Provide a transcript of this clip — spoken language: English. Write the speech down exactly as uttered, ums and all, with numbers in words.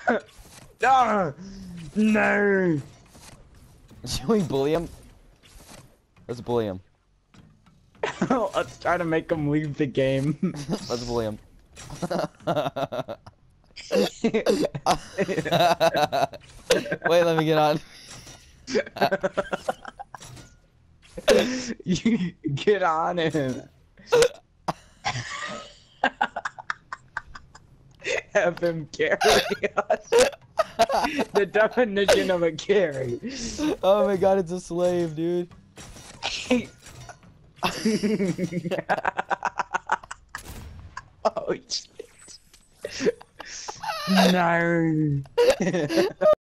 No! No! Should we bully him? Let's bully him. Let's try to make him leave the game. Let's bully him. Wait, let me get on. You get on him. Have him carry us. The definition of a carry. Oh my god, it's a slave, dude. Oh shit. No.